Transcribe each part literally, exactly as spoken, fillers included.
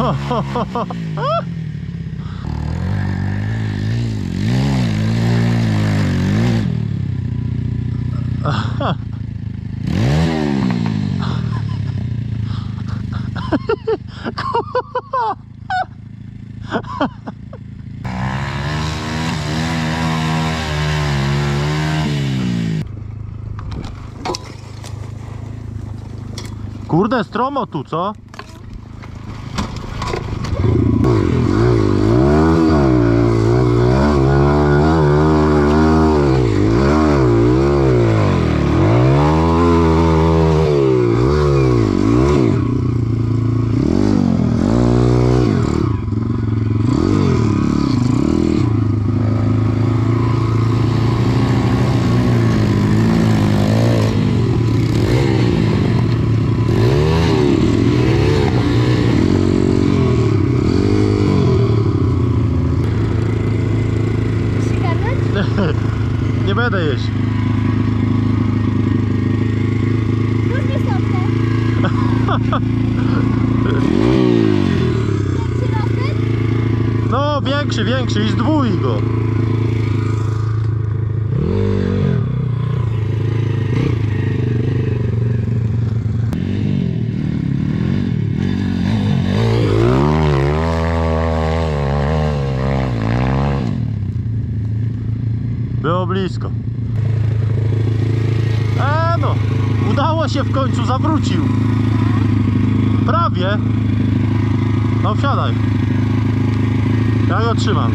Kurde, stromo tu, co? Nie będę jeść. Różne sosy. Większy rozmiar? No, większy, większy i zdwój go. Było blisko. E no, udało się w końcu, zawrócił. Prawie. No wsiadaj. Ja go trzymam.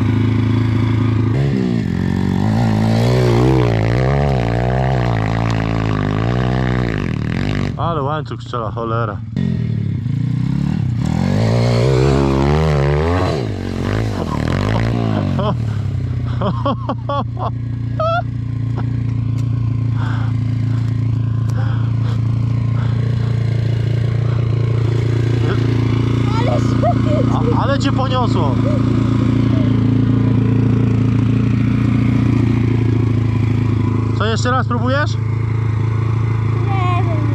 Ale łańcuch strzela, cholera. Ale A, ale cię poniosło. Co, jeszcze raz próbujesz? nie wiem.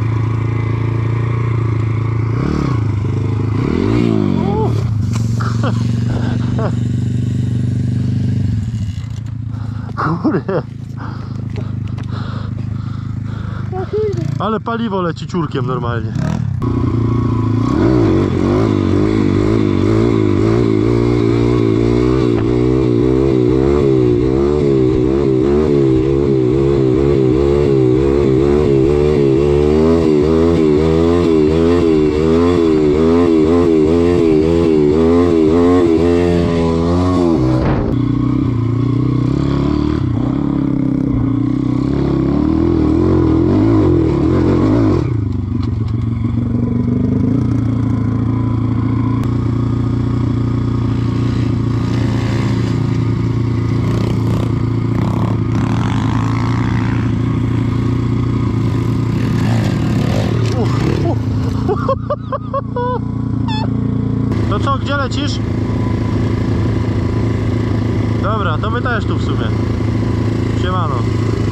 Kurde. O kurde. Ale paliwo leci ciurkiem normalnie. To co, gdzie lecisz? Dobra, to my też tu w sumie. Siemano.